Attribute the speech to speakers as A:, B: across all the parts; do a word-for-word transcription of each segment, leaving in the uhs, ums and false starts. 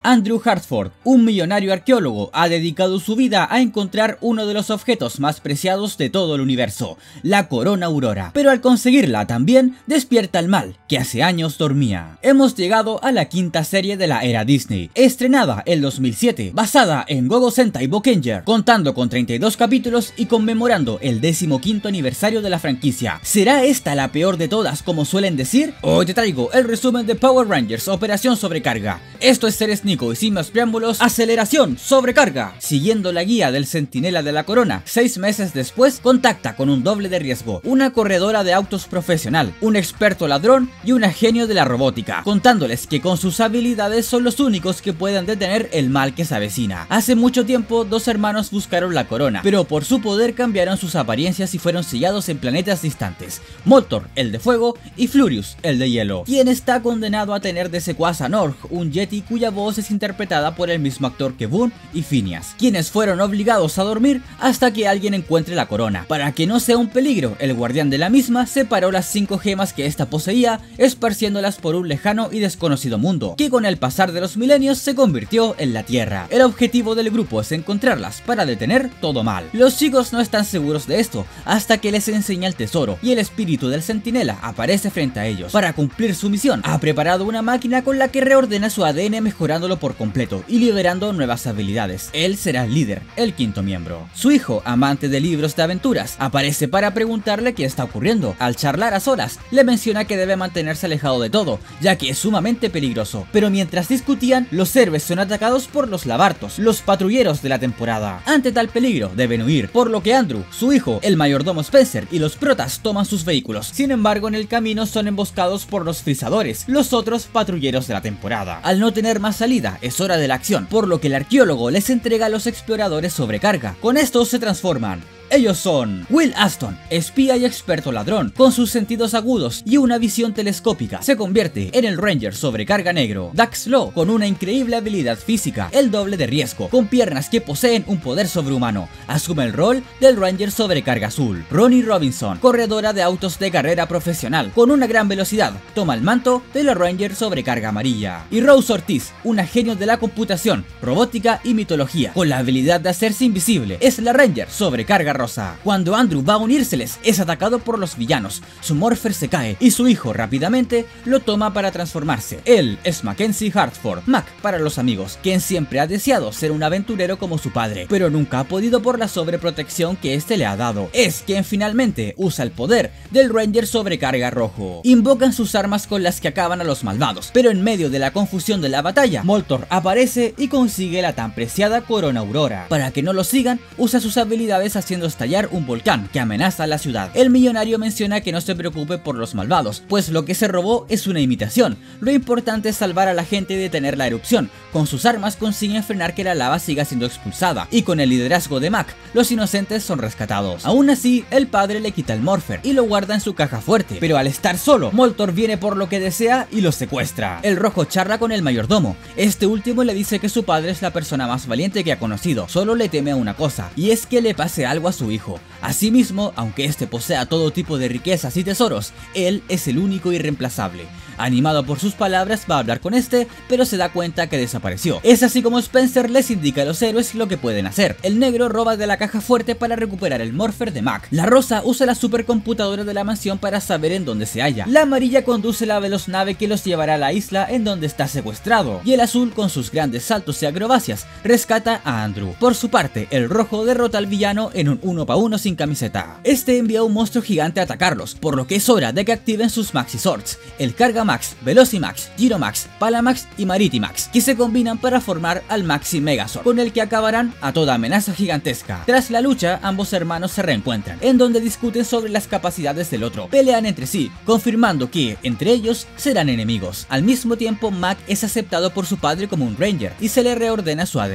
A: Andrew Hartford, un millonario arqueólogo, ha dedicado su vida a encontrar uno de los objetos más preciados de todo el universo, la Corona Aurora. Pero al conseguirla también despierta el mal, que hace años dormía. Hemos llegado a la quinta serie de la era Disney, estrenada en dos mil siete, basada en Gogo Sentai Boukenger, contando con treinta y dos capítulos y conmemorando el decimoquinto aniversario de la franquicia. ¿Será esta la peor de todas, como suelen decir? Hoy te traigo el resumen de Power Rangers Operación Sobrecarga. Esto es Seres Nico y sin más preámbulos, Aceleración Sobrecarga. Siguiendo la guía del Centinela de la Corona, seis meses después contacta con un doble de riesgo, una corredora de autos profesional, un experto ladrón y una genio de la robótica, contándoles que con sus habilidades son los únicos que puedan detener el mal que se avecina. Hace mucho tiempo dos hermanos buscaron la corona, pero por su poder cambiaron sus apariencias y fueron sellados en planetas distantes, Moltor, el de fuego, y Flurious, el de hielo, quien está condenado a tener de secuaz a Norg, un Yeti cuya voz es interpretada por el mismo actor que Boone y Phineas, quienes fueron obligados a dormir hasta que alguien encuentre la corona. Para que no sea un peligro, el guardián de la misma separó las cinco gemas que ésta poseía, esparciéndolas por un lejano y desconocido mundo, que con el pasar de los milenios se convirtió en la Tierra. El objetivo del grupo es encontrarlas para detener todo mal. Los chicos no están seguros de esto, hasta que les enseña el tesoro, y el espíritu del centinela aparece frente a ellos. Para cumplir su misión, ha preparado una máquina con la que reordena su A D N mejorándolo por completo y liberando nuevas habilidades. Él será el líder, el quinto miembro. Su hijo, amante de libros de aventuras, aparece para preguntarle qué está ocurriendo. Al charlar a solas, le menciona que debe mantenerse alejado de todo, ya que es sumamente peligroso. Pero mientras discutían, los héroes son atacados por los labartos, los patrulleros de la temporada. Ante tal peligro, deben huir, por lo que Andrew, su hijo, el mayordomo Spencer y los protas toman sus vehículos. Sin embargo, en el camino son emboscados por los frisadores, los otros patrulleros de la temporada. Al no tener más salida, es hora de la acción, por lo que el arqueólogo les entrega a los exploradores sobrecarga. Con estos se transforman. Ellos son Will Aston, espía y experto ladrón, con sus sentidos agudos y una visión telescópica. Se convierte en el Ranger Sobrecarga Negro. Dax Law, con una increíble habilidad física, el doble de riesgo, con piernas que poseen un poder sobrehumano, asume el rol del Ranger Sobrecarga Azul. Ronnie Robinson, corredora de autos de carrera profesional, con una gran velocidad, toma el manto de la Ranger Sobrecarga Amarilla. Y Rose Ortiz, una genio de la computación, robótica y mitología, con la habilidad de hacerse invisible, es la Ranger Sobrecarga Rosa. Cuando Andrew va a unírseles, es atacado por los villanos, su Morpher se cae y su hijo rápidamente lo toma para transformarse. Él es Mackenzie Hartford, Mac para los amigos, quien siempre ha deseado ser un aventurero como su padre, pero nunca ha podido por la sobreprotección que este le ha dado. Es quien finalmente usa el poder del Ranger Sobrecarga Rojo. Invocan sus armas con las que acaban a los malvados, pero en medio de la confusión de la batalla, Moltor aparece y consigue la tan preciada Corona Aurora. Para que no lo sigan, usa sus habilidades haciendo estallar un volcán que amenaza a la ciudad. El millonario menciona que no se preocupe por los malvados, pues lo que se robó es una imitación. Lo importante es salvar a la gente y detener la erupción. Con sus armas consiguen frenar que la lava siga siendo expulsada, y con el liderazgo de Mac, los inocentes son rescatados. Aún así, el padre le quita el Morpher y lo guarda en su caja fuerte, pero al estar solo, Moltor viene por lo que desea y lo secuestra. El rojo charla con el mayordomo. Este último le dice que su padre es la persona más valiente que ha conocido, solo le teme a una cosa, y es que le pase algo a su hijo. Asimismo, aunque este posea todo tipo de riquezas y tesoros, él es el único irreemplazable. Animado por sus palabras, va a hablar con este, pero se da cuenta que desapareció. Es así como Spencer les indica a los héroes lo que pueden hacer. El negro roba de la caja fuerte para recuperar el Morpher de Mac. La rosa usa la supercomputadora de la mansión para saber en dónde se halla. La amarilla conduce la veloz nave que los llevará a la isla en donde está secuestrado. Y el azul, con sus grandes saltos y acrobacias, rescata a Andrew. Por su parte, el rojo derrota al villano en un uno para uno sin camiseta. Este envía a un monstruo gigante a atacarlos, por lo que es hora de que activen sus Maxi Swords, el Carga Max, Velocimax, Giromax, Palamax y Maritimax, que se combinan para formar al Maxi Megazord, con el que acabarán a toda amenaza gigantesca. Tras la lucha, ambos hermanos se reencuentran, en donde discuten sobre las capacidades del otro. Pelean entre sí, confirmando que, entre ellos, serán enemigos. Al mismo tiempo, Mac es aceptado por su padre como un Ranger, y se le reordena su A D N.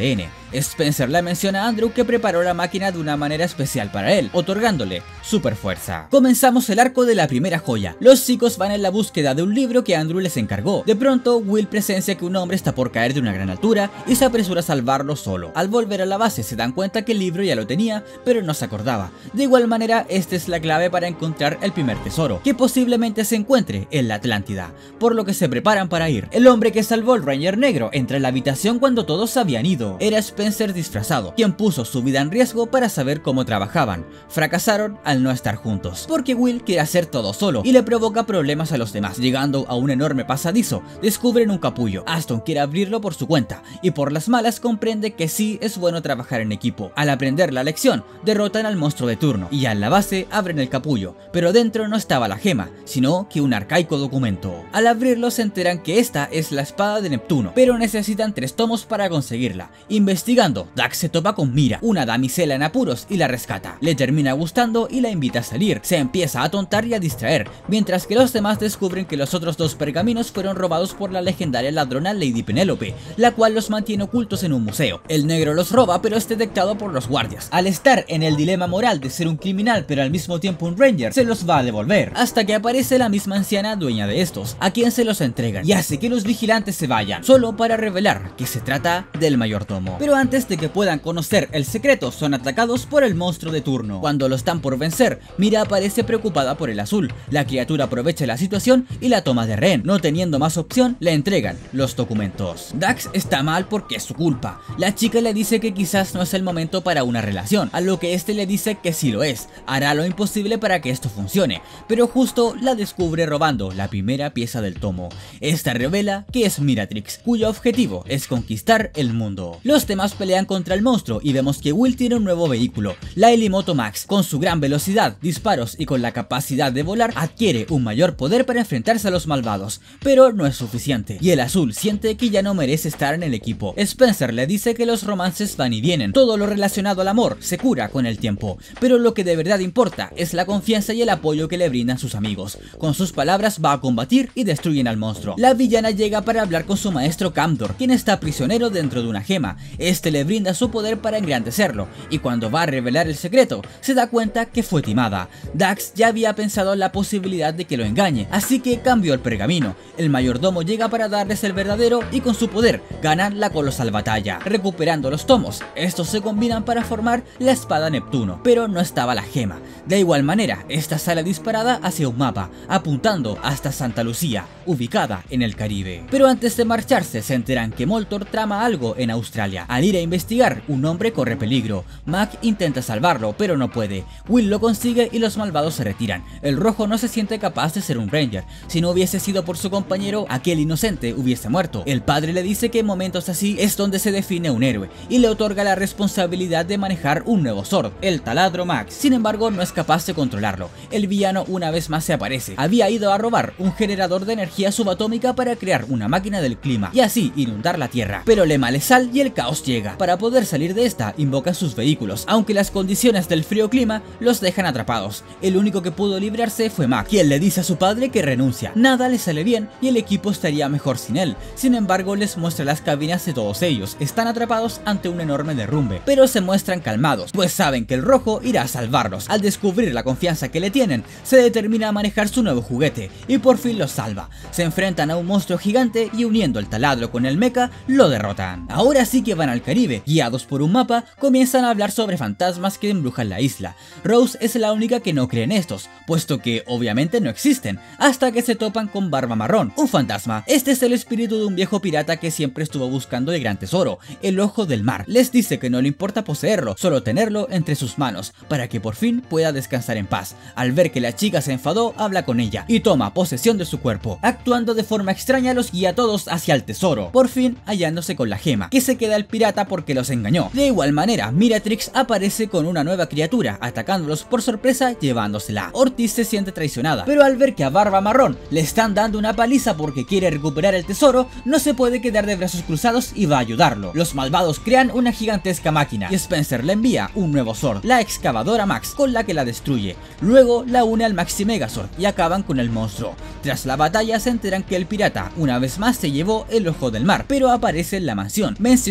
A: Spencer le menciona a Andrew que preparó la máquina de una manera especial para él, otorgándole super fuerza. Comenzamos el arco de la primera joya. Los chicos van en la búsqueda de un libro que Andrew les encargó. De pronto, Will presencia que un hombre está por caer de una gran altura y se apresura a salvarlo solo. Al volver a la base se dan cuenta que el libro ya lo tenía, pero no se acordaba. De igual manera, esta es la clave para encontrar el primer tesoro, que posiblemente se encuentre en la Atlántida, por lo que se preparan para ir. El hombre que salvó al Ranger negro entra en la habitación cuando todos habían ido. Era Spencer disfrazado, quien puso su vida en riesgo para saber cómo trabajaban. Fracasaron al no estar juntos, porque Will quiere hacer todo solo y le provoca problemas a los demás. Llegando a un enorme pasadizo, descubren un capullo. Aston quiere abrirlo por su cuenta y por las malas comprende que sí es bueno trabajar en equipo. Al aprender la lección, derrotan al monstruo de turno y ya en la base abren el capullo, pero dentro no estaba la gema, sino que un arcaico documento. Al abrirlo se enteran que esta es la espada de Neptuno, pero necesitan tres tomos para conseguirla. Investigando, Dax se topa con Mira, una damisela en apuros, y la rescata. Le termina gustando y la invita a salir. Se empieza a tontar y a distraer, mientras que los demás descubren que los otros dos pergaminos fueron robados por la legendaria ladrona Lady Penélope, la cual los mantiene ocultos en un museo. El negro los roba, pero es detectado por los guardias. Al estar en el dilema moral de ser un criminal pero al mismo tiempo un ranger, se los va a devolver, hasta que aparece la misma anciana dueña de estos, a quien se los entregan, y hace que los vigilantes se vayan, solo para revelar que se trata del mayordomo. Pero antes de que puedan conocer el secreto, son atacados por el monstruo de turno. Cuando lo están por vencer, Mira aparece preocupada por el azul. La criatura aprovecha la situación y la toma de rehén. No teniendo más opción, le entregan los documentos. Dax está mal porque es su culpa. La chica le dice que quizás no es el momento para una relación, a lo que este le dice que sí lo es, hará lo imposible para que esto funcione, pero justo la descubre robando la primera pieza del tomo. Esta revela que es Miratrix, cuyo objetivo es conquistar el mundo. Los demás pelean contra el monstruo y vemos que Will tiene un nuevo vehículo, la Helimoto Max. Con su gran velocidad, disparos y con la capacidad de volar, adquiere un mayor poder para enfrentarse a los malvados, pero no es suficiente, y el azul siente que ya no merece estar en el equipo. Spencer le dice que los romances van y vienen, todo lo relacionado al amor se cura con el tiempo, pero lo que de verdad importa es la confianza y el apoyo que le brindan sus amigos. Con sus palabras va a combatir y destruyen al monstruo. La villana llega para hablar con su maestro Camdor, quien está prisionero dentro de una gema. Este le brinda su poder para engrandecerlo, y cuando va a revelar el secreto, se da cuenta que fue timada. Dax ya había pensado en la posibilidad de que lo engañe, así que cambió el pergamino. El mayordomo llega para darles el verdadero y con su poder ganan la colosal batalla, recuperando los tomos. Estos se combinan para formar la espada Neptuno, pero no estaba la gema. De igual manera, esta sale disparada hacia un mapa, apuntando hasta Santa Lucía, ubicada en el Caribe. Pero antes de marcharse se enteran que Moltor trama algo en Australia. Al ir a investigar, un hombre corre peligro. Mac intenta salvarlo, pero no puede. Will lo consigue y los malvados se retiran. El rojo no se siente capaz de ser un ranger. Si no hubiese sido por su compañero, aquel inocente hubiese muerto. El padre le dice que en momentos así es donde se define un héroe, y le otorga la responsabilidad de manejar un nuevo Zord, el taladro Max. Sin embargo, no es capaz de controlarlo. El villano una vez más se aparece. Había ido a robar un generador de energía subatómica para crear una máquina del clima y así inundar la tierra, pero le male sal y el caos llega. Para poder salir de esta, invocan sus vehículos, aunque las condiciones del frío clima los dejan atrapados. El único que pudo librarse fue Mac, quien le dice a su padre que renuncia. Nada le sale bien y el equipo estaría mejor sin él. Sin embargo, les muestra las cabinas de todos ellos. Están atrapados ante un enorme derrumbe, pero se muestran calmados, pues saben que el rojo irá a salvarlos. Al descubrir la confianza que le tienen, se determina a manejar su nuevo juguete y por fin los salva. Se enfrentan a un monstruo gigante y uniendo el taladro con el mecha, lo derrotan. Ahora sí que van al Caribe. Guiados por un mapa, comienzan a hablar sobre fantasmas que embrujan la isla. Rose es la única que no cree en estos, puesto que obviamente no existen, hasta que se topan con Barba Marrón, un fantasma. Este es el espíritu de un viejo pirata que siempre estuvo buscando el gran tesoro, el Ojo del Mar. Les dice que no le importa poseerlo, solo tenerlo entre sus manos, para que por fin pueda descansar en paz. Al ver que la chica se enfadó, habla con ella y toma posesión de su cuerpo. Actuando de forma extraña, los guía a todos hacia el tesoro, por fin hallándose con la gema, que se queda el pirata porque los engañó. De igual manera, Miratrix aparece con una nueva criatura, atacándolos por sorpresa, llevándosela. Ortiz se siente traicionada, pero al ver que a Barba Marrón le están dando una paliza porque quiere recuperar el tesoro, no se puede quedar de brazos cruzados y va a ayudarlo. Los malvados crean una gigantesca máquina y Spencer le envía un nuevo Zord, la excavadora Max, con la que la destruye. Luego la une al Maxi Megazord y acaban con el monstruo. Tras la batalla se enteran que el pirata una vez más se llevó el Ojo del Mar, pero aparece en la mansión, mencionando que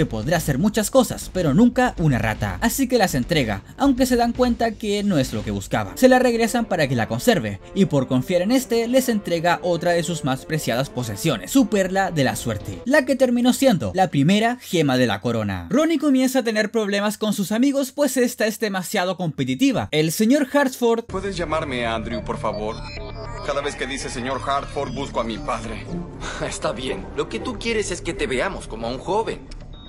A: que podrá hacer muchas cosas, pero nunca una rata. Así que las entrega, aunque se dan cuenta que no es lo que buscaba. Se la regresan para que la conserve, y por confiar en este, les entrega otra de sus más preciadas posesiones, su perla de la suerte, la que terminó siendo la primera gema de la corona. Ronnie comienza a tener problemas con sus amigos, pues esta es demasiado competitiva. El señor Hartford...
B: ¿Puedes llamarme Andrew, por favor? Cada vez que dice señor Hartford, busco a mi padre.
C: Está bien. Lo que tú quieres es que te veamos como a un joven.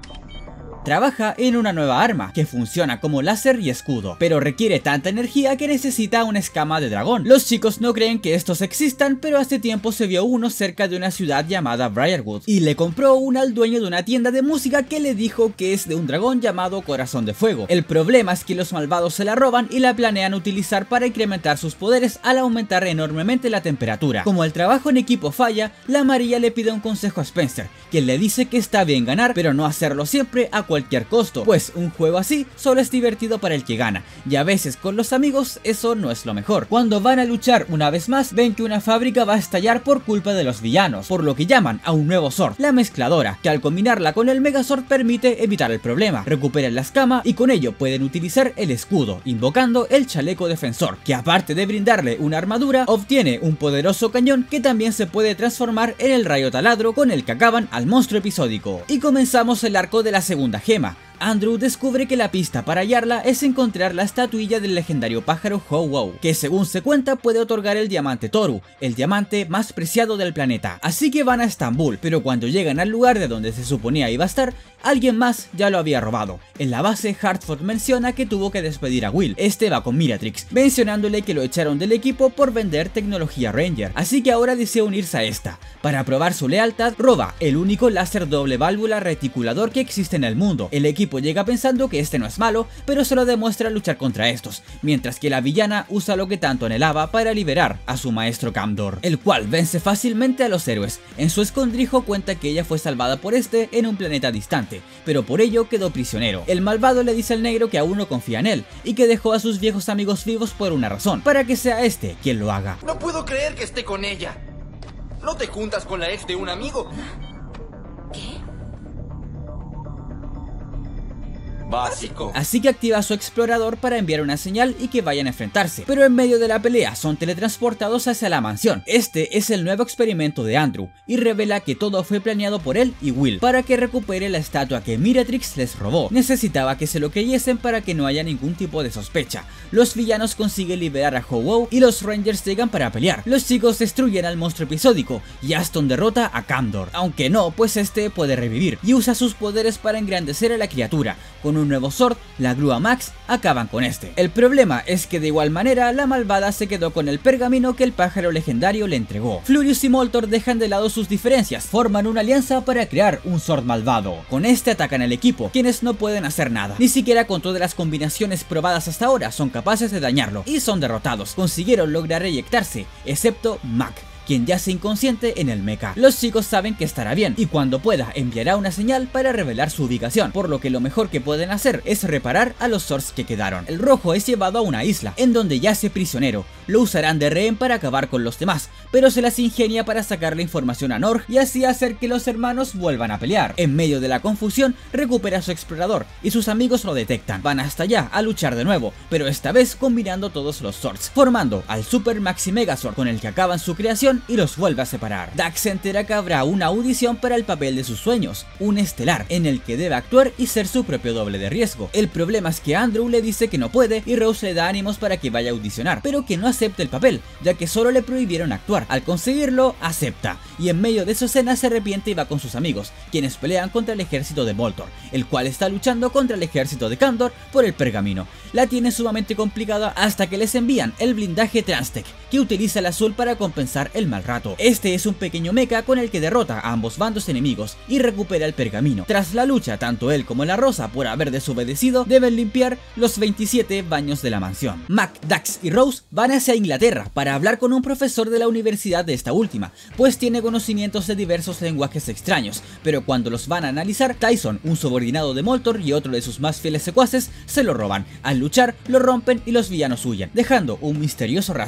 A: Trabaja en una nueva arma, que funciona como láser y escudo, pero requiere tanta energía que necesita una escama de dragón. Los chicos no creen que estos existan, pero hace tiempo se vio uno cerca de una ciudad llamada Briarwood, y le compró una al dueño de una tienda de música que le dijo que es de un dragón llamado Corazón de Fuego. El problema es que los malvados se la roban y la planean utilizar para incrementar sus poderes al aumentar enormemente la temperatura. Como el trabajo en equipo falla, la amarilla le pide un consejo a Spencer, quien le dice que está bien ganar, pero no hacerlo siempre a cualquier cualquier costo, pues un juego así solo es divertido para el que gana, y a veces con los amigos eso no es lo mejor. Cuando van a luchar una vez más, ven que una fábrica va a estallar por culpa de los villanos, por lo que llaman a un nuevo Sword, la mezcladora, que al combinarla con el Megazord permite evitar el problema, recuperan la escama y con ello pueden utilizar el escudo, invocando el chaleco defensor, que aparte de brindarle una armadura, obtiene un poderoso cañón que también se puede transformar en el rayo taladro con el que acaban al monstruo episódico. Y comenzamos el arco de la segunda gema. Andrew descubre que la pista para hallarla es encontrar la estatuilla del legendario pájaro How-Wow, que según se cuenta puede otorgar el diamante Toru, el diamante más preciado del planeta. Así que van a Estambul, pero cuando llegan al lugar de donde se suponía iba a estar, alguien más ya lo había robado. En la base, Hartford menciona que tuvo que despedir a Will. Este va con Miratrix, mencionándole que lo echaron del equipo por vender tecnología Ranger, así que ahora desea unirse a esta. Para probar su lealtad, roba el único láser doble válvula reticulador que existe en el mundo. El equipo llega pensando que este no es malo, pero se lo demuestra al luchar contra estos, mientras que la villana usa lo que tanto anhelaba para liberar a su maestro Camdor, el cual vence fácilmente a los héroes. En su escondrijo cuenta que ella fue salvada por este en un planeta distante, pero por ello quedó prisionero. El malvado le dice al negro que aún no confía en él, y que dejó a sus viejos amigos vivos por una razón, para que sea este quien lo haga.
C: No puedo creer que esté con ella. ¿No te juntas con la ex de un amigo?
D: ¿Qué?
C: Básico.
A: Así que activa su explorador para enviar una señal y que vayan a enfrentarse, pero en medio de la pelea son teletransportados hacia la mansión. Este es el nuevo experimento de Andrew y revela que todo fue planeado por él y Will para que recupere la estatua que Miratrix les robó. Necesitaba que se lo creyesen para que no haya ningún tipo de sospecha. Los villanos consiguen liberar a How-Wow y los Rangers llegan para pelear. Los chicos destruyen al monstruo episódico y Aston derrota a Camdor, aunque no, pues este puede revivir y usa sus poderes para engrandecer a la criatura. Con un nuevo Sword, la grúa Max, acaban con este. El problema es que de igual manera la malvada se quedó con el pergamino que el pájaro legendario le entregó. Flurious y Moltor dejan de lado sus diferencias, forman una alianza para crear un Sword malvado. Con este atacan al equipo, quienes no pueden hacer nada. Ni siquiera con todas las combinaciones probadas hasta ahora son capaces de dañarlo y son derrotados. Consiguieron lograr eyectarse, excepto Mac, quien yace inconsciente en el mecha. Los chicos saben que estará bien y cuando pueda enviará una señal para revelar su ubicación, por lo que lo mejor que pueden hacer es reparar a los Swords que quedaron. El rojo es llevado a una isla, en donde yace prisionero. Lo usarán de rehén para acabar con los demás, pero se las ingenia para sacar la información a Norg y así hacer que los hermanos vuelvan a pelear. En medio de la confusión, recupera a su explorador y sus amigos lo detectan. Van hasta allá a luchar de nuevo, pero esta vez combinando todos los Swords, formando al Super Maxi Megazord con el que acaban su creación y los vuelve a separar. Dax se entera que habrá una audición para el papel de sus sueños, un estelar, en el que debe actuar y ser su propio doble de riesgo. El problema es que Andrew le dice que no puede y Rose le da ánimos para que vaya a audicionar, pero que no acepte el papel, ya que solo le prohibieron actuar. Al conseguirlo, acepta, y en medio de su escena se arrepiente y va con sus amigos, quienes pelean contra el ejército de Moltor, el cual está luchando contra el ejército de Camdor por el pergamino. La tiene sumamente complicada hasta que les envían el blindaje Transtech, que utiliza el azul para compensar el mal rato. Este es un pequeño mecha con el que derrota a ambos bandos enemigos y recupera el pergamino. Tras la lucha, tanto él como la Rosa, por haber desobedecido, deben limpiar los veintisiete baños de la mansión. Mac, Dax y Rose van hacia Inglaterra para hablar con un profesor de la universidad de esta última, pues tiene conocimientos de diversos lenguajes extraños, pero cuando los van a analizar, Tyson, un subordinado de Moltor y otro de sus más fieles secuaces, se lo roban. Al luchar, lo rompen y los villanos huyen, dejando un misterioso rastro. No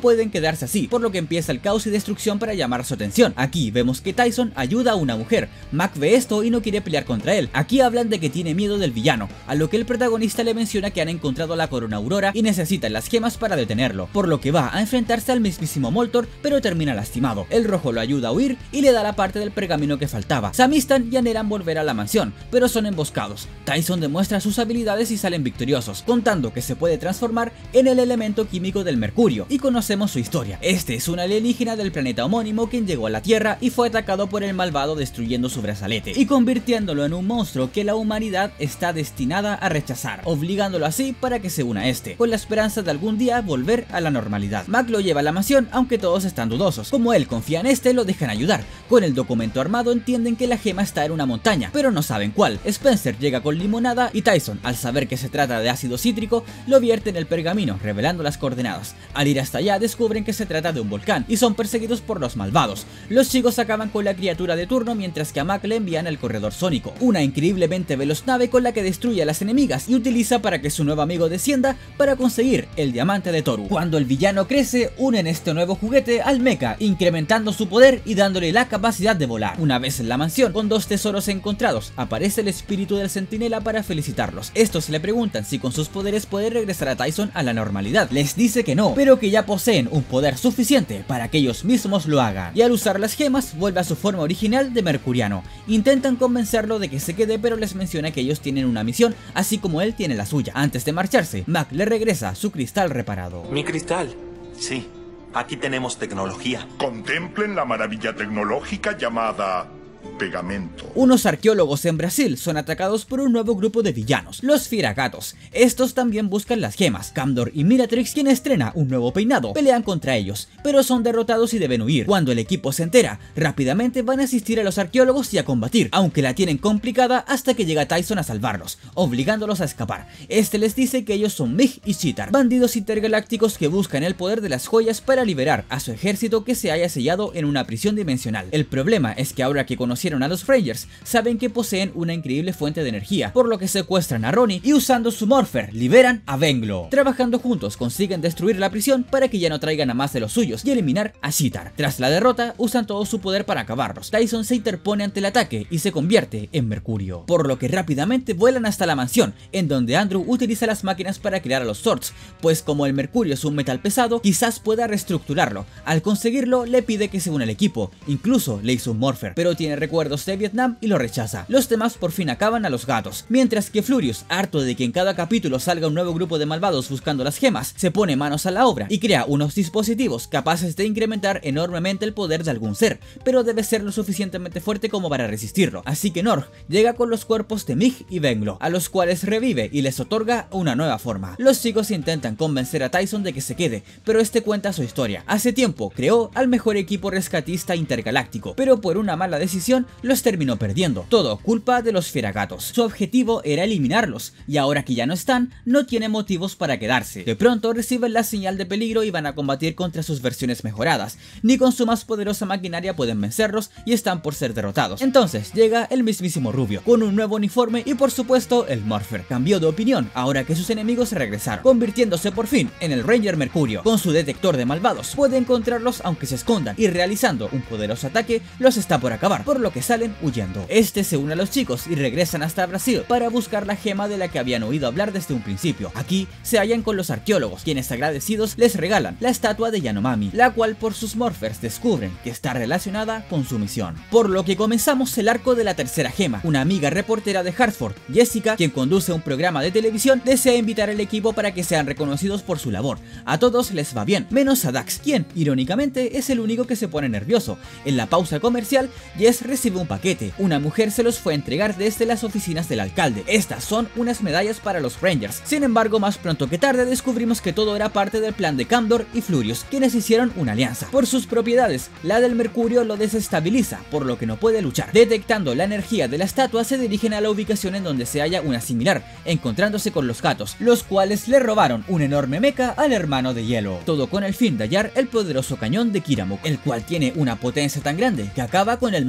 A: pueden quedarse así, por lo que empieza el caos y destrucción para llamar su atención. Aquí vemos que Tyson ayuda a una mujer. Mac ve esto y no quiere pelear contra él. Aquí hablan de que tiene miedo del villano, a lo que el protagonista le menciona que han encontrado la corona aurora y necesitan las gemas para detenerlo, por lo que va a enfrentarse al mismísimo Moltor, pero termina lastimado. El rojo lo ayuda a huir y le da la parte del pergamino que faltaba. Se amistan y anhelan volver a la mansión, pero son emboscados. Tyson demuestra sus habilidades y salen victoriosos, contando que se puede transformar en el elemento químico del mercurio, y conocemos su historia. Este es un alienígena del planeta homónimo quien llegó a la Tierra y fue atacado por el malvado destruyendo su brazalete y convirtiéndolo en un monstruo que la humanidad está destinada a rechazar, obligándolo así para que se una a este, con la esperanza de algún día volver a la normalidad. Mac lo lleva a la mansión, aunque todos están dudosos. Como él confía en este, lo dejan ayudar. Con el documento armado entienden que la gema está en una montaña, pero no saben cuál. Spencer llega con limonada y Tyson, al saber que se trata de ácido cítrico, lo vierte en el pergamino, revelando las coordenadas. Al ir hasta allá descubren que se trata de un volcán y son perseguidos por los malvados. Los chicos acaban con la criatura de turno, mientras que a Mac le envían al corredor sónico, una increíblemente veloz nave con la que destruye a las enemigas y utiliza para que su nuevo amigo descienda para conseguir el diamante de Toru. Cuando el villano crece, unen este nuevo juguete al mecha, incrementando su poder y dándole la capacidad de volar. Una vez en la mansión, con dos tesoros encontrados, aparece el espíritu del centinela para felicitarlos. Estos le preguntan si con sus poderes puede regresar a Tyson a la normalidad. Les dice que no, pero que ya poseen un poder suficiente para que ellos mismos lo hagan, y al usar las gemas vuelve a su forma original de mercuriano. Intentan convencerlo de que se quede, pero les menciona que ellos tienen una misión, así como él tiene la suya. Antes de marcharse, Mac le regresa su cristal reparado.
C: Mi cristal.
E: Sí, aquí tenemos tecnología.
F: Contemplen la maravilla tecnológica llamada pegamento.
A: Unos arqueólogos en Brasil son atacados por un nuevo grupo de villanos, los Firagatos. Estos también buscan las gemas. Camdor y Miratrix, quien estrena un nuevo peinado, pelean contra ellos, pero son derrotados y deben huir. Cuando el equipo se entera, rápidamente van a asistir a los arqueólogos y a combatir, aunque la tienen complicada hasta que llega Tyson a salvarlos, obligándolos a escapar. Este les dice que ellos son Mig y Cheetar, bandidos intergalácticos que buscan el poder de las joyas para liberar a su ejército que se haya sellado en una prisión dimensional. El problema es que ahora que conocieron a los Rangers, saben que poseen una increíble fuente de energía, por lo que secuestran a Ronnie y usando su Morpher liberan a Venglo. Trabajando juntos consiguen destruir la prisión para que ya no traigan a más de los suyos y eliminar a Cheetar. Tras la derrota usan todo su poder para acabarlos. Tyson se interpone ante el ataque y se convierte en Mercurio, por lo que rápidamente vuelan hasta la mansión, en donde Andrew utiliza las máquinas para crear a los Swords, pues como el mercurio es un metal pesado, quizás pueda reestructurarlo. Al conseguirlo le pide que se una al equipo, incluso le hizo un Morpher, pero tiene recuerdos de Vietnam y lo rechaza. Los demás por fin acaban a los gatos, mientras que Flurious, harto de que en cada capítulo salga un nuevo grupo de malvados buscando las gemas, se pone manos a la obra y crea unos dispositivos capaces de incrementar enormemente el poder de algún ser, pero debe ser lo suficientemente fuerte como para resistirlo. Así que Norg llega con los cuerpos de Mig y Venglo, a los cuales revive y les otorga una nueva forma. Los chicos intentan convencer a Tyson de que se quede, pero este cuenta su historia. Hace tiempo creó al mejor equipo rescatista intergaláctico, pero por una mala decisión los terminó perdiendo, todo culpa de los Firagatos. Su objetivo era eliminarlos, y ahora que ya no están, no tiene motivos para quedarse. De pronto reciben la señal de peligro y van a combatir contra sus versiones mejoradas. Ni con su más poderosa maquinaria pueden vencerlos y están por ser derrotados. Entonces llega el mismísimo Rubio, con un nuevo uniforme y por supuesto el Morpher. Cambió de opinión ahora que sus enemigos se regresaron, convirtiéndose por fin en el Ranger Mercurio. Con su detector de malvados puede encontrarlos aunque se escondan, y realizando un poderoso ataque los está por acabar, por lo que salen huyendo. Este se une a los chicos y regresan hasta Brasil para buscar la gema de la que habían oído hablar desde un principio. Aquí se hallan con los arqueólogos, quienes agradecidos les regalan la estatua de Yanomami, la cual por sus Morphers descubren que está relacionada con su misión. Por lo que comenzamos el arco de la tercera gema. Una amiga reportera de Hartford, Jessica, quien conduce un programa de televisión, desea invitar al equipo para que sean reconocidos por su labor. A todos les va bien, menos a Dax, quien irónicamente es el único que se pone nervioso. En la pausa comercial, Jess recibe un paquete. Una mujer se los fue a entregar desde las oficinas del alcalde. Estas son unas medallas para los Rangers. Sin embargo, más pronto que tarde descubrimos que todo era parte del plan de Camdor y Flurious, quienes hicieron una alianza. Por sus propiedades, la del mercurio lo desestabiliza, por lo que no puede luchar. Detectando la energía de la estatua, se dirigen a la ubicación en donde se halla una similar, encontrándose con los gatos, los cuales le robaron un enorme mecha al hermano de hielo. Todo con el fin de hallar el poderoso cañón de Kiramuk, el cual tiene una potencia tan grande que acaba con el Maxi Mega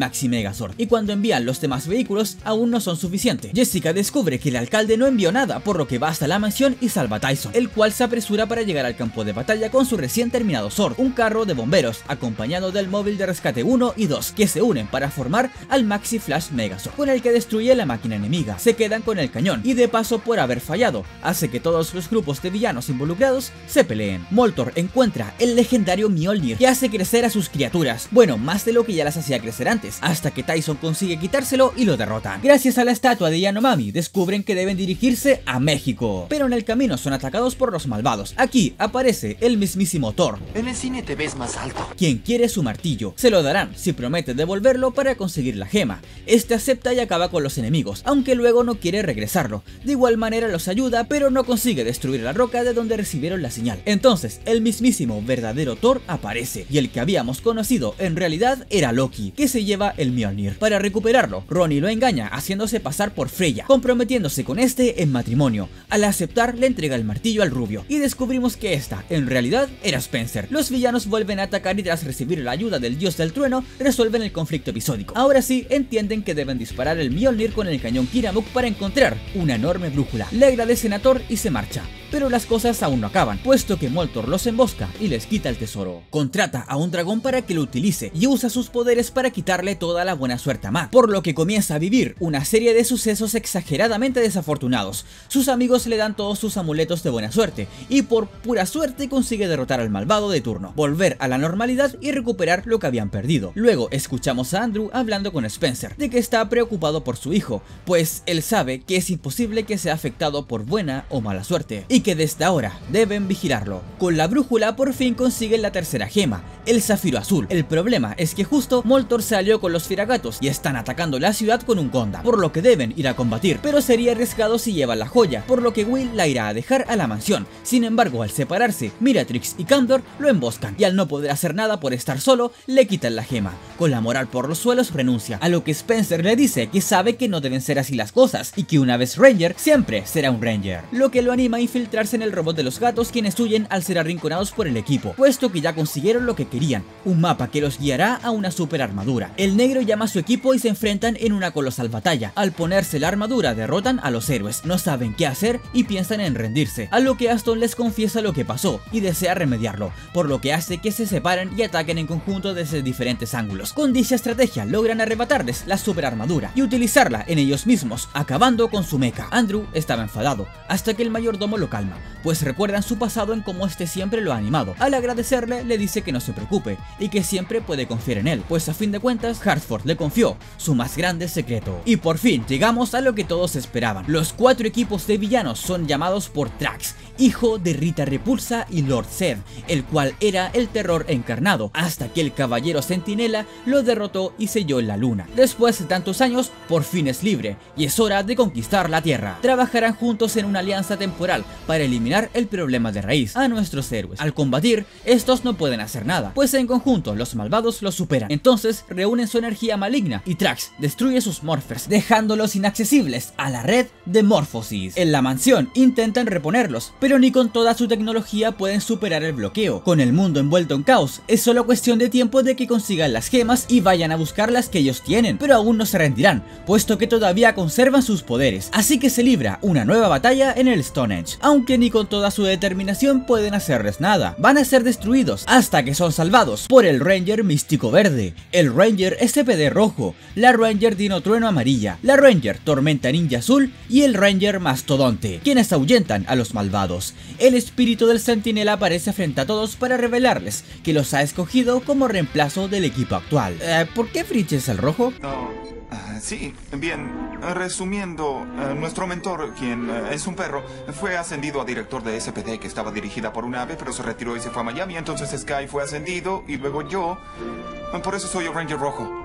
A: Megazord, y cuando envían los demás vehículos aún no son suficientes. Jessica descubre que el alcalde no envió nada, por lo que va hasta la mansión y salva a Tyson, el cual se apresura para llegar al campo de batalla con su recién terminado Sword, un carro de bomberos, acompañado del móvil de rescate uno y dos, que se unen para formar al Maxi Flash Megazord, con el que destruye la máquina enemiga. Se quedan con el cañón, y de paso por haber fallado, hace que todos los grupos de villanos involucrados se peleen. Moltor encuentra el legendario Mjolnir, que hace crecer a sus criaturas, bueno, más de lo que ya las hacía crecer antes, hasta que Tyson consigue quitárselo y lo derrotan. Gracias a la estatua de Yanomami, descubren que deben dirigirse a México, pero en el camino son atacados por los malvados. Aquí aparece el mismísimo Thor.
C: En el cine te ves más alto.
A: Quien quiere su martillo, se lo darán si promete devolverlo para conseguir la gema. Este acepta y acaba con los enemigos, aunque luego no quiere regresarlo. De igual manera los ayuda, pero no consigue destruir la roca de donde recibieron la señal. Entonces el mismísimo verdadero Thor aparece, y el que habíamos conocido en realidad era Loki, que se lleva el Mjolnir. Para recuperarlo, Ronnie lo engaña haciéndose pasar por Freya, comprometiéndose con este en matrimonio. Al aceptar, le entrega el martillo al rubio, y descubrimos que esta en realidad era Spencer. Los villanos vuelven a atacar y tras recibir la ayuda del dios del trueno, resuelven el conflicto episódico. Ahora sí entienden que deben disparar el Mjolnir con el cañón Kiramuk para encontrar una enorme brújula. Le agradecen a Thor y se marcha. Pero las cosas aún no acaban, puesto que Moltor los embosca y les quita el tesoro. Contrata a un dragón para que lo utilice y usa sus poderes para quitarle toda la buena suerte a Mac, por lo que comienza a vivir una serie de sucesos exageradamente desafortunados. Sus amigos le dan todos sus amuletos de buena suerte y por pura suerte consigue derrotar al malvado de turno, volver a la normalidad y recuperar lo que habían perdido. Luego escuchamos a Andrew hablando con Spencer de que está preocupado por su hijo, pues él sabe que es imposible que sea afectado por buena o mala suerte y que desde ahora deben vigilarlo. Con la brújula por fin consiguen la tercera gema, el zafiro azul. El problema es que justo Moltor se alió con los Firagatos y están atacando la ciudad con un Gundam, por lo que deben ir a combatir, pero sería arriesgado si lleva la joya, por lo que Will la irá a dejar a la mansión. Sin embargo, al separarse, Miratrix y Kandor lo emboscan y al no poder hacer nada por estar solo, le quitan la gema. Con la moral por los suelos renuncia, a lo que Spencer le dice que sabe que no deben ser así las cosas y que una vez Ranger, siempre será un Ranger, lo que lo anima a infiltrarse en el robot de los gatos, quienes huyen al ser arrinconados por el equipo, puesto que ya consiguieron lo que querían, un mapa que los guiará a una super armadura. El negro llama a su equipo y se enfrentan en una colosal batalla. Al ponerse la armadura derrotan a los héroes, no saben qué hacer y piensan en rendirse, a lo que Aston les confiesa lo que pasó y desea remediarlo, por lo que hace que se separen y ataquen en conjunto desde diferentes ángulos. Con dicha estrategia logran arrebatarles la super armadura y utilizarla en ellos mismos, acabando con su mecha. Andrew estaba enfadado, hasta que el mayordomo lo calma, pues recuerdan su pasado en cómo este siempre lo ha animado. Al agradecerle le dice que no se preocupe y que siempre puede confiar en él, pues a fin de cuentas Hartford le confió su más grande secreto. Y por fin llegamos a lo que todos esperaban. Los cuatro equipos de villanos son llamados por Trax, hijo de Rita Repulsa y Lord Zed, el cual era el terror encarnado, hasta que el caballero Centinela lo derrotó y selló en la luna. Después de tantos años, por fin es libre y es hora de conquistar la Tierra. Trabajarán juntos en una alianza temporal para eliminar el problema de raíz a nuestros héroes. Al combatir, estos no pueden hacer nada, pues en conjunto los malvados los superan. Entonces reúnen su energía maligna y Trax destruye sus Morphers, dejándolos inaccesibles a la red de Morphosis. En la mansión intentan reponerlos, pero ni con toda su tecnología pueden superar el bloqueo. Con el mundo envuelto en caos, es solo cuestión de tiempo de que consigan las gemas y vayan a buscar las que ellos tienen, pero aún no se rendirán, puesto que todavía conservan sus poderes. Así que se libra una nueva batalla en el Stonehenge, aunque ni con toda su determinación pueden hacerles nada. Van a ser destruidos hasta que son salvados por el Ranger Místico Verde, el Ranger S P D Rojo, la Ranger Dino Trueno Amarilla, la Ranger Tormenta Ninja Azul y el Ranger Mastodonte, quienes ahuyentan a los malvados. El espíritu del Centinela aparece frente a todos para revelarles que los ha escogido como reemplazo del equipo actual. Eh, ¿Por qué Fritz es el rojo?
G: Oh, uh, sí, bien, resumiendo, uh, nuestro mentor, quien uh, es un perro, fue ascendido a director de S P D, que estaba dirigida por un ave, pero se retiró y se fue a Miami. Entonces Sky fue ascendido y luego yo. Por eso soy el Ranger Rojo.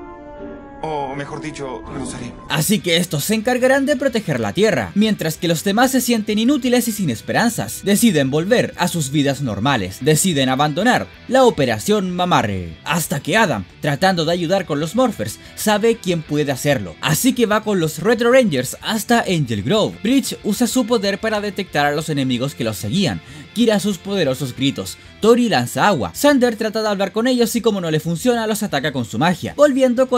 G: O mejor dicho, lo seré.
A: Así que estos se encargarán de proteger la Tierra, mientras que los demás se sienten inútiles y sin esperanzas. Deciden volver a sus vidas normales, deciden abandonar la Operación Mamarre, hasta que Adam, tratando de ayudar con los Morphers, sabe quién puede hacerlo. Así que va con los Retro Rangers hasta Angel Grove. Bridge usa su poder para detectar a los enemigos que los seguían. Kira sus poderosos gritos, Tori lanza agua, Sander trata de hablar con ellos y como no le funciona los ataca con su magia, volviendo con los malos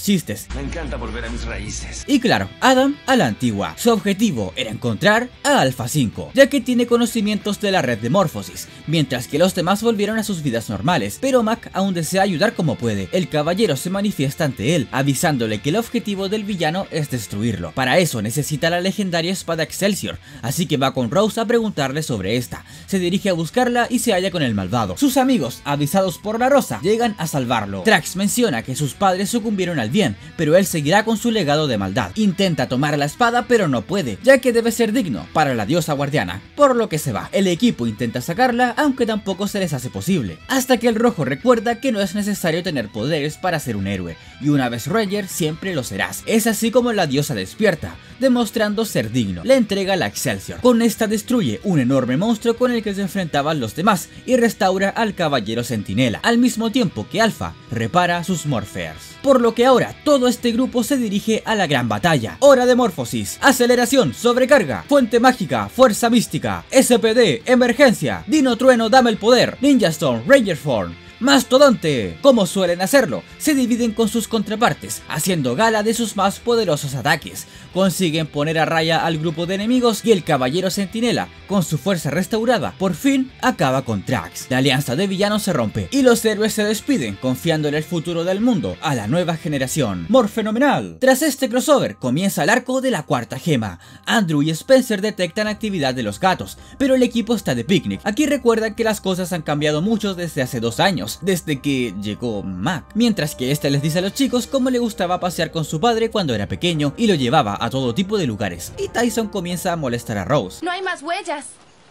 A: los chistes.
H: Me encanta volver a mis raíces.
A: Y claro, Adam a la antigua. Su objetivo era encontrar a Alpha cinco, ya que tiene conocimientos de la red de Morphosis, mientras que los demás volvieron a sus vidas normales, pero Mac aún desea ayudar como puede. El caballero se manifiesta ante él, avisándole que el objetivo del villano es destruirlo. Para eso necesita la legendaria espada Excelsior, así que va con Rose a preguntarle sobre esta. Se dirige a buscarla y se halla con el malvado. Sus amigos, avisados por la Rosa, llegan a salvarlo. Drax menciona que sus padres sucumbieron al bien, pero él seguirá con su legado de maldad. Intenta tomar la espada pero no puede, ya que debe ser digno para la diosa guardiana, por lo que se va. El equipo intenta sacarla, aunque tampoco se les hace posible, hasta que el rojo recuerda que no es necesario tener poderes para ser un héroe, y una vez Ranger siempre lo serás. Es así como la diosa despierta, demostrando ser digno. Le entrega la Excelsior. Con esta destruye un enorme monstruo con el que se enfrentaban los demás y restaura al caballero centinela, al mismo tiempo que Alpha repara sus Morpheres. Por lo que ahora todo este grupo se dirige a la gran batalla. Hora de Morphosis, aceleración, sobrecarga, fuente mágica, fuerza mística, S P D, emergencia, Dino Trueno dame el poder, Ninja Storm, Ranger Form, Mastodonte. Como suelen hacerlo, se dividen con sus contrapartes, haciendo gala de sus más poderosos ataques. Consiguen poner a raya al grupo de enemigos y el caballero centinela, con su fuerza restaurada, por fin acaba con Drax. La alianza de villanos se rompe y los héroes se despiden, confiando en el futuro del mundo a la nueva generación. Morfenomenal. Tras este crossover comienza el arco de la cuarta gema. Andrew y Spencer detectan actividad de los gatos, pero el equipo está de picnic. Aquí recuerdan que las cosas han cambiado mucho desde hace dos años, desde que llegó Mac, mientras que este les dice a los chicos cómo le gustaba pasear con su padre cuando era pequeño y lo llevaba a todo tipo de lugares. Y Tyson comienza a molestar a Rose.
D: No hay más huellas.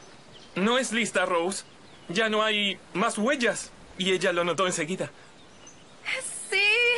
H: No es lista, Rose. Ya no hay más huellas. Y ella lo notó enseguida.
D: Sí,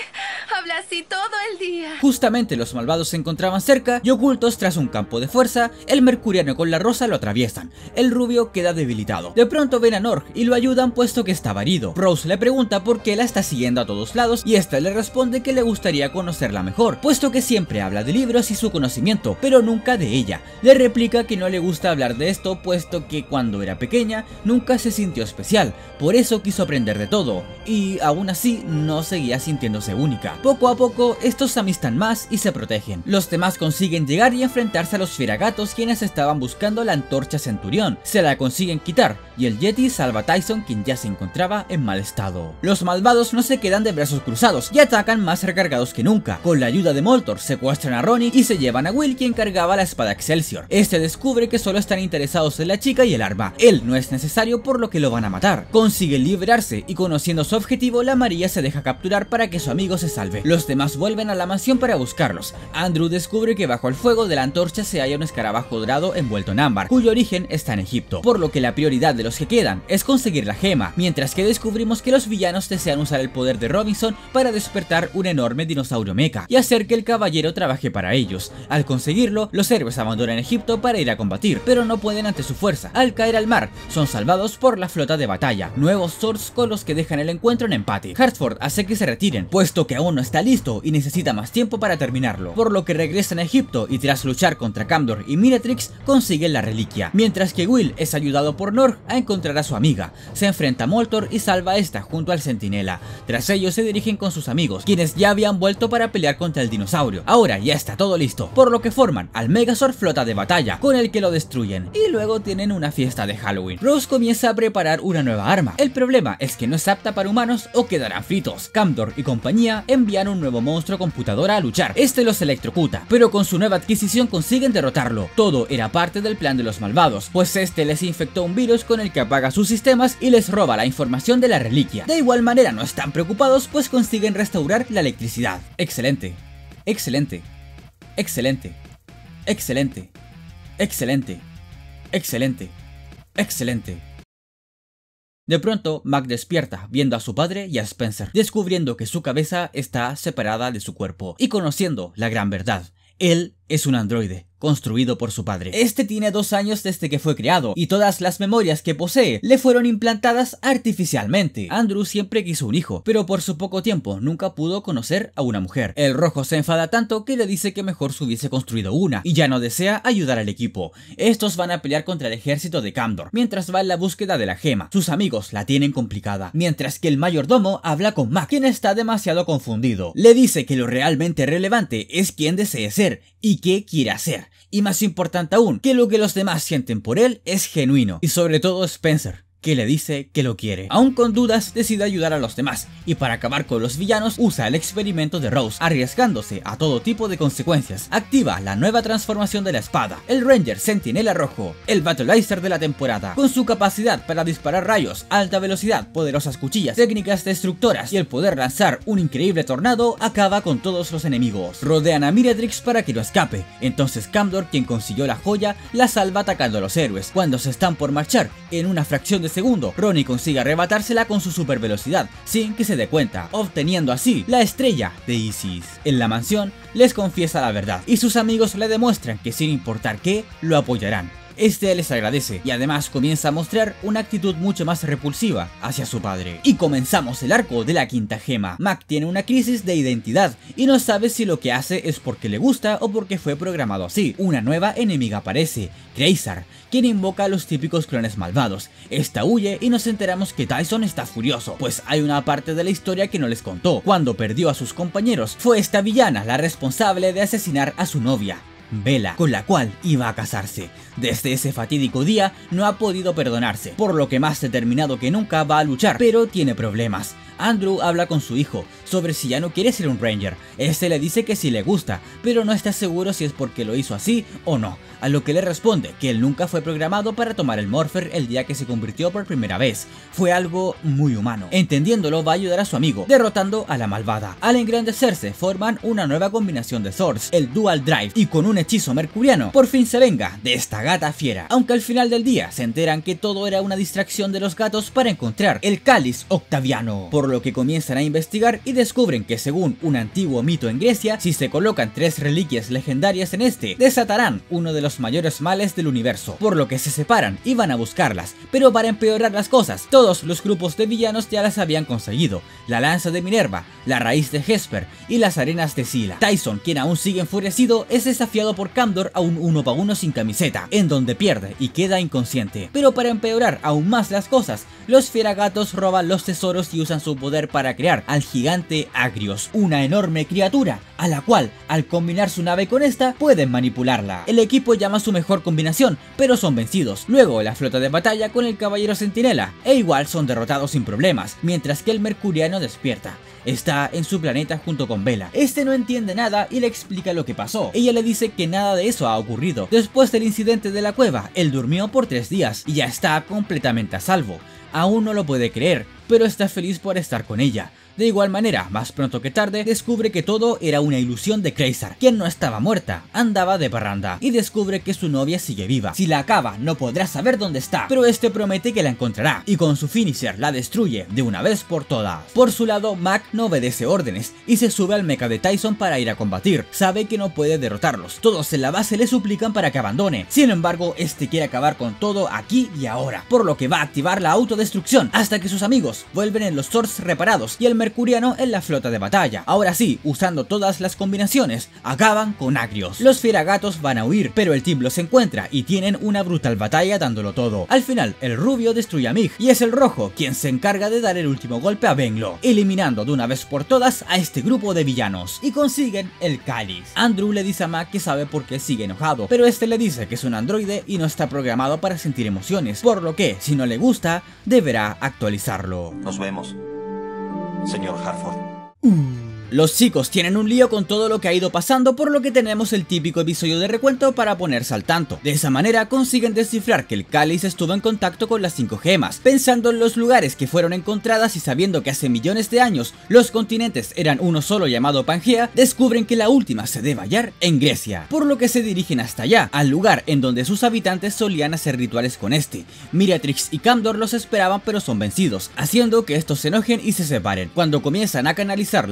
D: habla así todo el día.
A: Justamente los malvados se encontraban cerca y ocultos tras un campo de fuerza, el mercuriano con la rosa lo atraviesan. El rubio queda debilitado. De pronto ven a Norg y lo ayudan puesto que estaba herido. Rose le pregunta por qué la está siguiendo a todos lados y esta le responde que le gustaría conocerla mejor, puesto que siempre habla de libros y su conocimiento, pero nunca de ella. Le replica que no le gusta hablar de esto, puesto que cuando era pequeña nunca se sintió especial, por eso quiso aprender de todo, y aún así no seguía sintiéndose única. Poco a poco estos se amistan más y se protegen. Los demás consiguen llegar y enfrentarse a los Fieragatos, quienes estaban buscando la antorcha Centurión. Se la consiguen quitar y el Yeti salva a Tyson, quien ya se encontraba en mal estado. Los malvados no se quedan de brazos cruzados y atacan más recargados que nunca. Con la ayuda de Moltor secuestran a Ronnie y se llevan a Will, quien cargaba la espada Excelsior. Este descubre que solo están interesados en la chica y el arma. Él no es necesario, por lo que lo van a matar. Consiguen liberarse y conociendo su objetivo, la María se deja capturar para que su amigo se salve. Los demás vuelven a la mansión para buscarlos. Andrew descubre que bajo el fuego de la antorcha se halla un escarabajo dorado envuelto en ámbar, cuyo origen está en Egipto, por lo que la prioridad de los que quedan es conseguir la gema, mientras que descubrimos que los villanos desean usar el poder de Robinson para despertar un enorme dinosaurio mecha y hacer que el caballero trabaje para ellos. Al conseguirlo, los héroes abandonan Egipto para ir a combatir, pero no pueden ante su fuerza. Al caer al mar, son salvados por la flota de batalla, nuevos Swords con los que dejan el encuentro en empate. Hartford hace que se retiren, puesto que aún no está listo y necesita más tiempo para terminarlo, por lo que regresan a Egipto y tras luchar contra Camdor y Miratrix consiguen la reliquia, mientras que Will es ayudado por Norg a encontrar a su amiga. Se enfrenta a Moltor y salva a esta junto al centinela. Tras ello se dirigen con sus amigos, quienes ya habían vuelto para pelear contra el dinosaurio. Ahora ya está todo listo, por lo que forman al Megazord flota de batalla, con el que lo destruyen, y luego tienen una fiesta de Halloween. Rose comienza a preparar una nueva arma. El problema es que no es apta para humanos o quedarán fritos. Camdor y compañía envían un nuevo monstruo computadora a luchar. Este los electrocuta, pero con su nueva adquisición consiguen derrotarlo. Todo era parte del plan de los malvados, pues este les infectó un virus con el que apaga sus sistemas y les roba la información de la reliquia. De igual manera no están preocupados, pues consiguen restaurar la electricidad. Excelente, excelente, excelente, excelente, excelente, excelente, excelente. De pronto, Mac despierta, viendo a su padre y a Spencer, descubriendo que su cabeza está separada de su cuerpo y conociendo la gran verdad. Él es un androide, construido por su padre. Este tiene dos años desde que fue creado y todas las memorias que posee le fueron implantadas artificialmente. Andrew siempre quiso un hijo, pero por su poco tiempo nunca pudo conocer a una mujer. El rojo se enfada tanto que le dice que mejor se hubiese construido una y ya no desea ayudar al equipo. Estos van a pelear contra el ejército de Camdor mientras va en la búsqueda de la gema. Sus amigos la tienen complicada, mientras que el mayordomo habla con Mac, quien está demasiado confundido. Le dice que lo realmente relevante es quién desee ser y qué quiere hacer. Y más importante aún, que lo que los demás sienten por él es genuino. Y sobre todo Spencer, que le dice que lo quiere. Aún con dudas, decide ayudar a los demás, y para acabar con los villanos usa el experimento de Rose, arriesgándose a todo tipo de consecuencias. Activa la nueva transformación de la espada, el Ranger Centinela Rojo, el Battleizer de la temporada, con su capacidad para disparar rayos, alta velocidad, poderosas cuchillas, técnicas destructoras y el poder lanzar un increíble tornado, acaba con todos los enemigos. Rodean a Miratrix para que no escape, entonces Camdor, quien consiguió la joya, la salva atacando a los héroes. Cuando se están por marchar, en una fracción de segundo, Ronnie consigue arrebatársela con su super velocidad, sin que se dé cuenta, obteniendo así la estrella de Isis. En la mansión, les confiesa la verdad, y sus amigos le demuestran que sin importar qué, lo apoyarán. Este les agradece y además comienza a mostrar una actitud mucho más repulsiva hacia su padre. Y comenzamos el arco de la quinta gema. Mac tiene una crisis de identidad y no sabe si lo que hace es porque le gusta o porque fue programado así. Una nueva enemiga aparece, Kreisar, quien invoca a los típicos clones malvados. Esta huye y nos enteramos que Tyson está furioso, pues hay una parte de la historia que no les contó. Cuando perdió a sus compañeros, fue esta villana la responsable de asesinar a su novia, Bella, con la cual iba a casarse. Desde ese fatídico día no ha podido perdonarse, por lo que más determinado que nunca va a luchar, pero tiene problemas. Andrew habla con su hijo sobre si ya no quiere ser un Ranger. Este le dice que sí le gusta, pero no está seguro si es porque lo hizo así o no, a lo que le responde que él nunca fue programado para tomar el Morpher el día que se convirtió por primera vez. Fue algo muy humano. Entendiéndolo, va a ayudar a su amigo, derrotando a la malvada. Al engrandecerse, forman una nueva combinación de Swords, el Dual Drive, y con un hechizo mercuriano, por fin se venga de esta gata fiera. Aunque al final del día se enteran que todo era una distracción de los gatos para encontrar el cáliz octaviano, por lo que comienzan a investigar y descubren que según un antiguo mito en Grecia, si se colocan tres reliquias legendarias en este, desatarán uno de los mayores males del universo, por lo que se separan y van a buscarlas. Pero para empeorar las cosas, todos los grupos de villanos ya las habían conseguido: la lanza de Minerva, la raíz de Hesper y las arenas de Sila. Tyson, quien aún sigue enfurecido, es desafiado por Camdor a un uno para uno sin camiseta, en donde pierde y queda inconsciente. Pero para empeorar aún más las cosas, los fieragatos roban los tesoros y usan su poder para crear al gigante Agrios, una enorme criatura, a la cual, al combinar su nave con esta, pueden manipularla. El equipo llama su mejor combinación, pero son vencidos. Luego la flota de batalla con el caballero centinela, e igual son derrotados sin problemas, mientras que el mercuriano despierta. Está en su planeta junto con Bella. Este no entiende nada y le explica lo que pasó. Ella le dice que nada de eso ha ocurrido. Después del incidente de la cueva, él durmió por tres días y ya está completamente a salvo. Aún no lo puede creer, pero está feliz por estar con ella. De igual manera, más pronto que tarde, descubre que todo era una ilusión de Kreisar, quien no estaba muerta, andaba de parranda, y descubre que su novia sigue viva. Si la acaba, no podrá saber dónde está, pero este promete que la encontrará, y con su finisher la destruye de una vez por todas. Por su lado, Mac no obedece órdenes, y se sube al mecha de Tyson para ir a combatir. Sabe que no puede derrotarlos, todos en la base le suplican para que abandone. Sin embargo, este quiere acabar con todo aquí y ahora, por lo que va a activar la autodestrucción, hasta que sus amigos vuelven en los Swords reparados, y el mercuriano en la flota de batalla. Ahora sí, usando todas las combinaciones, acaban con Agrios. Los fieragatos van a huir, pero el team los encuentra y tienen una brutal batalla dándolo todo. Al final, el rubio destruye a Mig y es el rojo quien se encarga de dar el último golpe a Venlo, eliminando de una vez por todas a este grupo de villanos, y consiguen el cáliz. Andrew le dice a Mac que sabe por qué sigue enojado, pero este le dice que es un androide y no está programado para sentir emociones, por lo que, si no le gusta, deberá actualizarlo.
E: Nos vemos, señor Hartford.
A: Uh. Los chicos tienen un lío con todo lo que ha ido pasando, por lo que tenemos el típico episodio de recuento para ponerse al tanto. De esa manera consiguen descifrar que el cáliz estuvo en contacto con las cinco gemas. Pensando en los lugares que fueron encontradas y sabiendo que hace millones de años los continentes eran uno solo llamado Pangea, descubren que la última se debe hallar en Grecia, por lo que se dirigen hasta allá, al lugar en donde sus habitantes solían hacer rituales con este. Miratrix y Camdor los esperaban pero son vencidos, haciendo que estos se enojen y se separen. Cuando comienzan a canalizar la energía,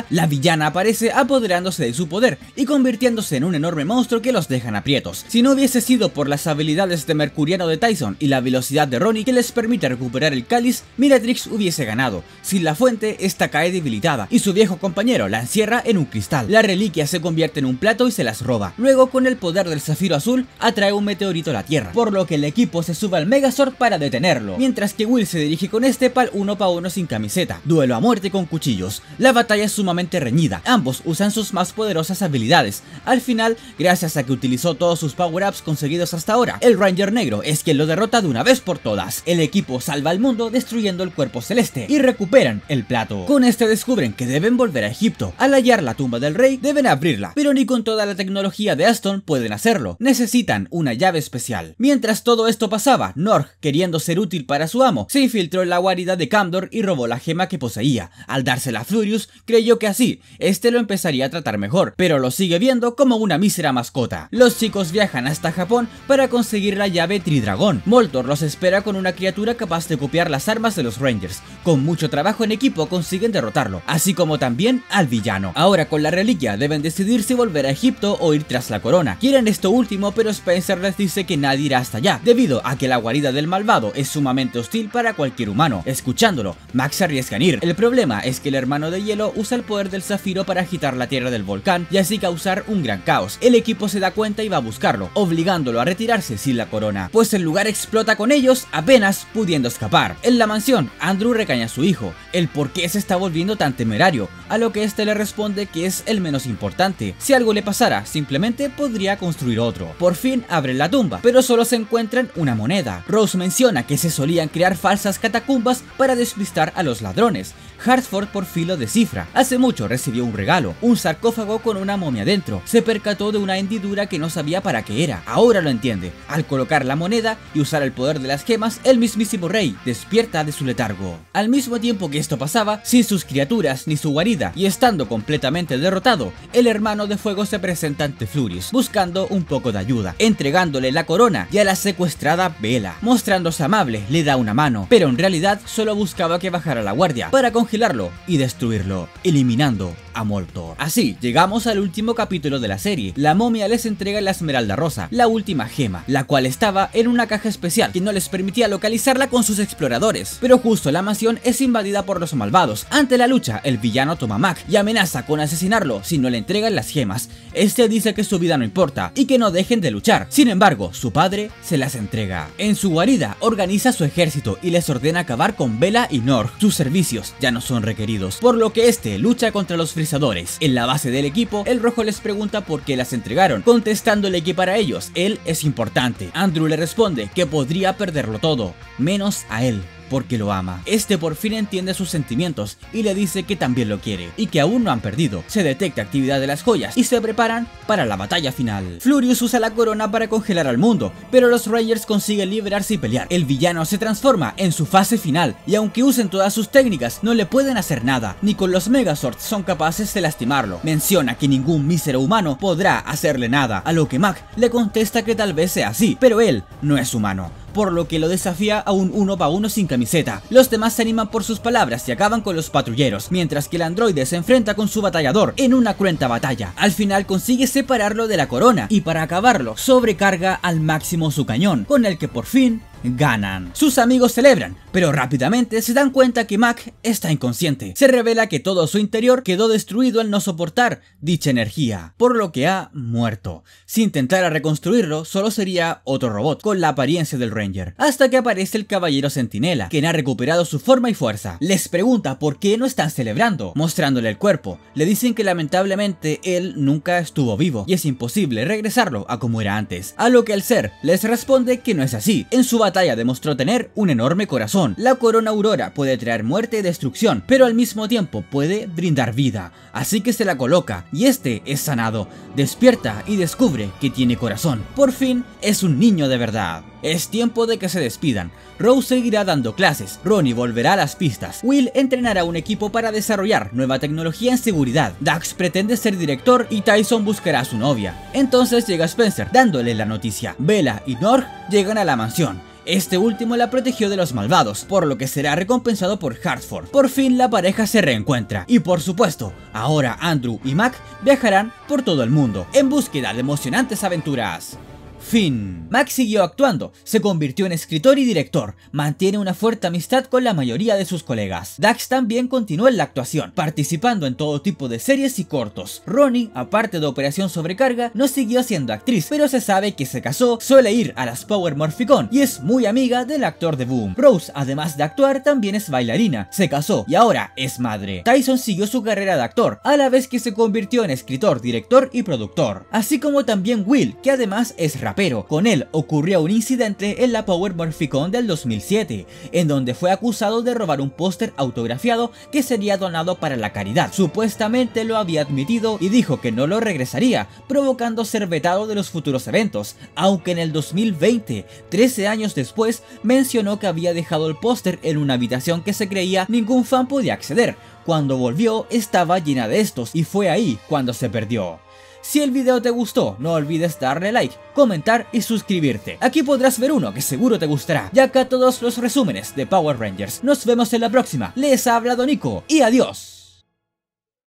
A: nada, la villana aparece apoderándose de su poder y convirtiéndose en un enorme monstruo que los dejan aprietos. Si no hubiese sido por las habilidades de Mercuriano de Tyson y la velocidad de Ronnie que les permite recuperar el cáliz, Miratrix hubiese ganado. Sin la fuente, esta cae debilitada y su viejo compañero la encierra en un cristal. La reliquia se convierte en un plato y se las roba. Luego, con el poder del zafiro azul, atrae un meteorito a la Tierra, por lo que el equipo se sube al Megazord para detenerlo, mientras que Will se dirige con este pal uno pa uno sin camiseta. Duelo a muerte con cuchillos. La batalla es sumamente reñida, ambos usan sus más poderosas habilidades. Al final, gracias a que utilizó todos sus power-ups conseguidos hasta ahora, el Ranger Negro es quien lo derrota de una vez por todas. El equipo salva al mundo destruyendo el cuerpo celeste y recuperan el plato. Con este descubren que deben volver a Egipto. Al hallar la tumba del rey, deben abrirla, pero ni con toda la tecnología de Aston pueden hacerlo. Necesitan una llave especial. Mientras todo esto pasaba, Norg, queriendo ser útil para su amo, se infiltró en la guarida de Camdor y robó la gema que poseía. Al dársela a Flurious, creyó que así, este lo empezaría a tratar mejor, pero lo sigue viendo como una mísera mascota. Los chicos viajan hasta Japón para conseguir la llave Tridragón. Moltor los espera con una criatura capaz de copiar las armas de los Rangers. Con mucho trabajo en equipo consiguen derrotarlo, así como también al villano. Ahora con la reliquia deben decidir si volver a Egipto o ir tras la corona. Quieren esto último, pero Spencer les dice que nadie irá hasta allá, debido a que la guarida del malvado es sumamente hostil para cualquier humano. Escuchándolo, Max se arriesga en ir. El problema es que el hermano de hielo usa el poder del zafiro para agitar la tierra del volcán y así causar un gran caos. El equipo se da cuenta y va a buscarlo, obligándolo a retirarse sin la corona, pues el lugar explota con ellos apenas pudiendo escapar. En la mansión, Andrew regaña a su hijo, el por qué se está volviendo tan temerario, a lo que este le responde que es el menos importante. Si algo le pasara, simplemente podría construir otro. Por fin abren la tumba, pero solo se encuentran una moneda. Rose menciona que se solían crear falsas catacumbas para despistar a los ladrones. Hartford por fin lo descifra. Hace mucho recibió un regalo, un sarcófago con una momia dentro. Se percató de una hendidura que no sabía para qué era. Ahora lo entiende. Al colocar la moneda y usar el poder de las gemas, el mismísimo rey despierta de su letargo. Al mismo tiempo que esto pasaba, sin sus criaturas ni su guarida y estando completamente derrotado, el hermano de fuego se presenta ante Flurious, buscando un poco de ayuda, entregándole la corona y a la secuestrada Bella. Mostrándose amable, le da una mano, pero en realidad solo buscaba que bajara la guardia para congelarlo y destruirlo, eliminando a Moltor. Así, llegamos al último capítulo de la serie. La momia les entrega la Esmeralda Rosa, la última gema, la cual estaba en una caja especial que no les permitía localizarla con sus exploradores. Pero justo la mansión es invadida por los malvados. Ante la lucha, el villano toma a Mac y amenaza con asesinarlo si no le entregan las gemas. Este dice que su vida no importa y que no dejen de luchar. Sin embargo, su padre se las entrega. En su guarida, organiza su ejército y les ordena acabar con Bella y Norg. Sus servicios ya no son requeridos, por lo que este lucha contra los frisadores. En la base del equipo, el rojo les pregunta por qué las entregaron, contestándole que para ellos él es importante. Andrew le responde que podría perderlo todo, menos a él, porque lo ama. Este por fin entiende sus sentimientos y le dice que también lo quiere y que aún no han perdido. Se detecta actividad de las joyas y se preparan para la batalla final. Flurious usa la corona para congelar al mundo, pero los Rangers consiguen liberarse y pelear. El villano se transforma en su fase final y aunque usen todas sus técnicas no le pueden hacer nada, ni con los Megazords son capaces de lastimarlo. Menciona que ningún mísero humano podrá hacerle nada, a lo que Mac le contesta que tal vez sea así, pero él no es humano, por lo que lo desafía a un uno pa uno sin camiseta. Los demás se animan por sus palabras y acaban con los patrulleros, mientras que el androide se enfrenta con su batallador en una cruenta batalla. Al final consigue separarlo de la corona y para acabarlo sobrecarga al máximo su cañón, con el que por fin ganan. Sus amigos celebran, pero rápidamente se dan cuenta que Mac está inconsciente. Se revela que todo su interior quedó destruido al no soportar dicha energía, por lo que ha muerto. Si intentara reconstruirlo, solo sería otro robot con la apariencia del Ranger, hasta que aparece el Caballero Centinela, quien ha recuperado su forma y fuerza. Les pregunta por qué no están celebrando, mostrándole el cuerpo. Le dicen que lamentablemente él nunca estuvo vivo y es imposible regresarlo a como era antes, a lo que el ser les responde que no es así. En su batalla demostró tener un enorme corazón. La corona Aurora puede traer muerte y destrucción, pero al mismo tiempo puede brindar vida, así que se la coloca y este es sanado. Despierta y descubre que tiene corazón. Por fin es un niño de verdad. Es tiempo de que se despidan. Rose seguirá dando clases, Ronnie volverá a las pistas, Will entrenará un equipo para desarrollar nueva tecnología en seguridad, Dax pretende ser director y Tyson buscará a su novia. Entonces llega Spencer dándole la noticia. Bella y Norg llegan a la mansión. Este último la protegió de los malvados, por lo que será recompensado por Hartford. Por fin la pareja se reencuentra y por supuesto, ahora Andrew y Mac viajarán por todo el mundo en búsqueda de emocionantes aventuras. Fin. Mac siguió actuando, se convirtió en escritor y director, mantiene una fuerte amistad con la mayoría de sus colegas. Dax también continuó en la actuación, participando en todo tipo de series y cortos. Ronnie, aparte de Operación Sobrecarga, no siguió siendo actriz, pero se sabe que se casó, suele ir a las Power Morphicon y es muy amiga del actor de Boom. Rose, además de actuar, también es bailarina, se casó y ahora es madre. Tyson siguió su carrera de actor, a la vez que se convirtió en escritor, director y productor. Así como también Will, que además es rapero. Pero con él ocurrió un incidente en la Power Morphicon del dos mil siete, en donde fue acusado de robar un póster autografiado que sería donado para la caridad. Supuestamente lo había admitido y dijo que no lo regresaría, provocando ser vetado de los futuros eventos, aunque en el dos mil veinte, trece años después, mencionó que había dejado el póster en una habitación que se creía ningún fan podía acceder. Cuando volvió estaba llena de estos y fue ahí cuando se perdió. Si el video te gustó, no olvides darle like, comentar y suscribirte. Aquí podrás ver uno que seguro te gustará. Y acá todos los resúmenes de Power Rangers. Nos vemos en la próxima. Les ha hablado Nico y adiós.